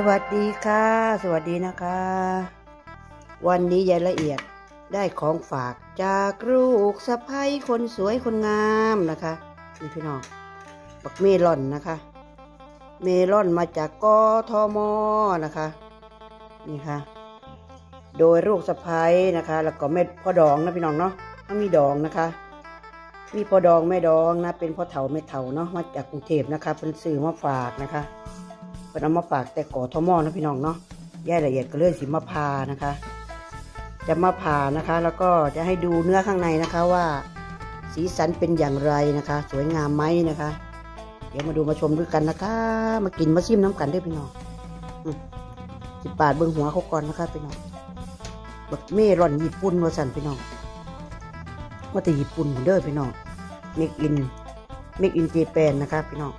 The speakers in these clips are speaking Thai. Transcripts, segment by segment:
วัสดีค่ะสวัสดีนะคะวันนี้ยายละเอียดได้ของฝากจากลูกสะใภ้คนสวยคนงามนะคะนี่พี่น้องบักเมลอนนะคะเมลอนมาจากกทมนะคะนี่ค่ะโดยลูกสะใภ้นะคะแล้วก็แม่พ่อดองนะพี่น้องเนาะต้องมีดองนะคะมีพ่อดองแม่ดองนะเป็นพ่อเฒ่าแม่เฒ่าเนาะมาจากกรุงเทพนะคะเป็นสื่อมาฝากนะคะเป็นเอามาฝากแต่กทมนะพี่น้องเนาะยายละเอียดก็เลยสิมาพานะคะจะมาผ่านะคะแล้วก็จะให้ดูเนื้อข้างในนะคะว่าสีสันเป็นอย่างไรนะคะสวยงามไหมนะคะเดี๋ยวมาดูมาชมด้วยกันนะคะมากินมาชิมน้ำกันด้วยพี่น้อง10 บาทเบิ้งหัวเขาก่อนนะคะพี่น้องบักเมลอนญี่ปุ่นว่าสันพี่น้องว่าแต่ญี่ปุ่นเด้อพี่น้องเมกอินเจแปนนะคะพี่น้อง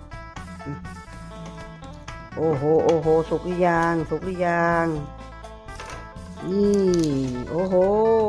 โอ้โหโอ้โหสุกหรือยังสุกหรือยังนี่โอ้โห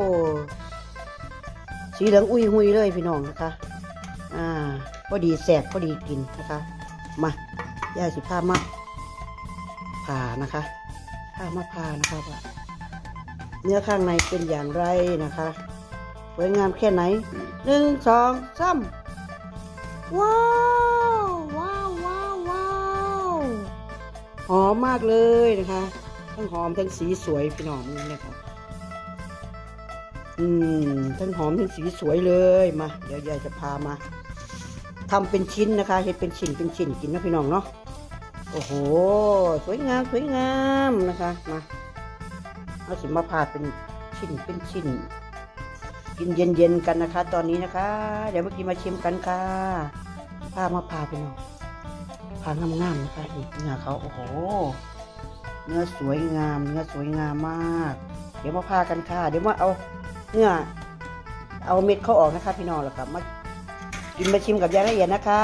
สีเหลืองอุ้ยหุยเลยพี่น้องนะคะพอดีแสบพอดีกินนะคะมาย่าสิผ้ามาผ่านะคะผ้ามาผ่านะคะว่าเนื้อข้างในเป็นอย่างไรนะคะสวยงามแค่ไหน1 2 3ว้าวว้าวว้าวว้าวหอมมากเลยนะคะทั้งหอมทั้งสีสวยพี่น้องนี่นะคะทั้งหอมทั้งสีสวยเลยมาเดี๋ยวยายจะพามาทำเป็นชิ้นนะคะเห็ดเป็นชิ้นกินนะพี่น้องเนาะโอ้โหสวยงามนะคะมาเอาสิมาพาเป็นชิ้นกินเย็นกันนะคะตอนนี้นะคะเดี๋ยวเมื่อกี้มาชิมกันค่ะพามาพาพี่น้องพางามๆนะคะนี่เนื้อเขาโอ้โหเนื้อสวยงามมากเดี๋ยวมาพากันค่ะเดี๋ยวมาเอาเนื้อเอาเม็ดเขาออกนะคะพี่น้องแล้วก็มากินมาชิมกับยายละเอียดนะคะ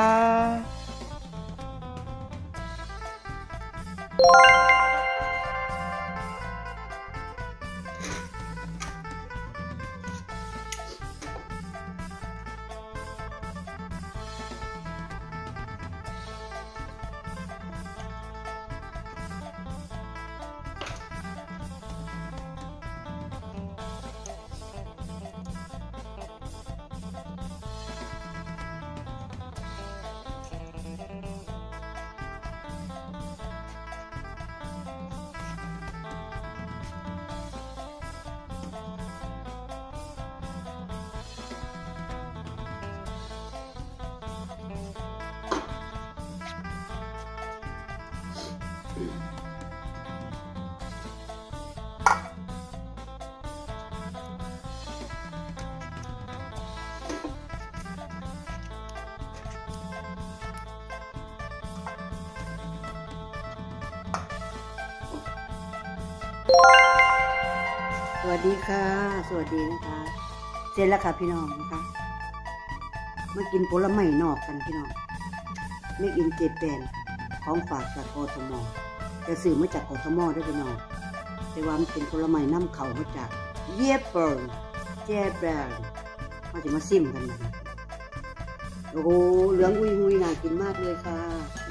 สวัสดีค่ะสวัสดีนะคะเสร็จแล้วค่ะพี่น้องนะคะมากินผลไม้นอกกันพี่น้องไม่กินเจแปนของฝากจากกทมแต่สื่อมาจากกทมด้วยพี่น้องแต่ว่ามันเป็นผลไม้น้ำเขามาจากเยเปิลเจแปนมาจะมาซิมกันนะคะโอ้โหเหลืองหุยน่ากินมากเลยค่ะ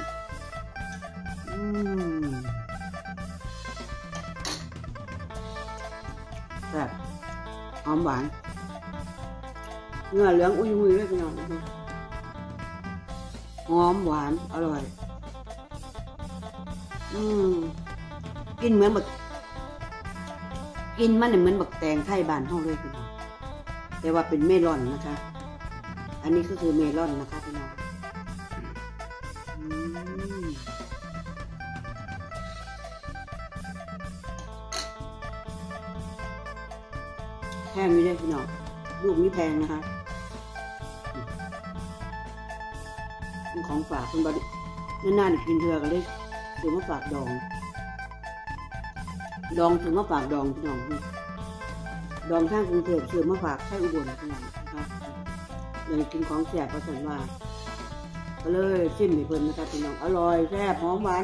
แบบหอมหวานเนื้อเหลืองอุ้ยเลยพี่น้องหอมหวานอร่อยกินเหมือนแบบกินมันเหมือนบักแตงไทยบ้านห้องเลยพี่น้องแต่ว่าเป็นเมลอนนะคะอันนี้ก็คือเมลอนนะคะพี่น้องแพงไม่ได้พี่น้องลูกนี้แพงนะคะเป็นของฝากคุณบรินานๆกินเถื่อกันเลยถือมาฝากดองถือมาฝากดองพี่น้องดองทางกรุงเทพถือมาฝากแค่อุบลพี่น้องนะคะเลยกินของแซ่บผสมว่าก็เลยชิมให้เพิ่นนะคะพี่น้องอร่อยแซ่บหอมหวาน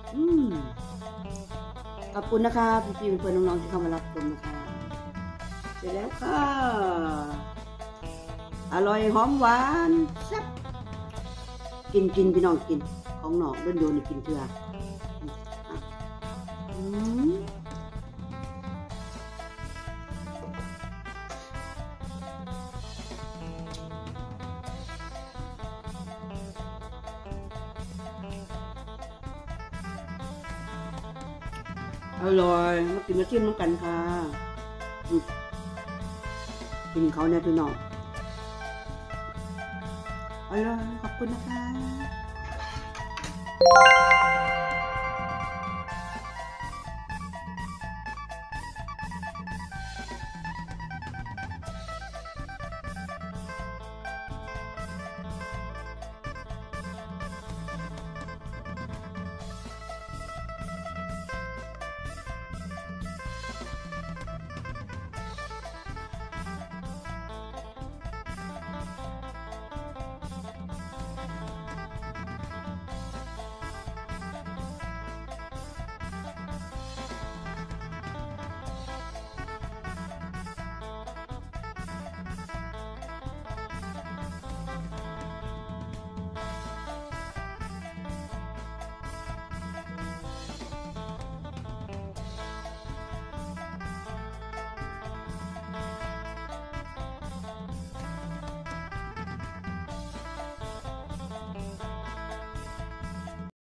ขอบคุณนะคะพี่ๆเพื่อนน้องๆที่เข้ามารับชมนะคะเสร็จแล้วค่ะอร่อยหอมหวานแซ่บกินพี่น้องกินของหนอกโดนกินเถื่ออร่อยมากินมาชิมน้ำกันค่ะกินเขาเนี่ยพี่น้องอร่อยขอบคุณนะคะ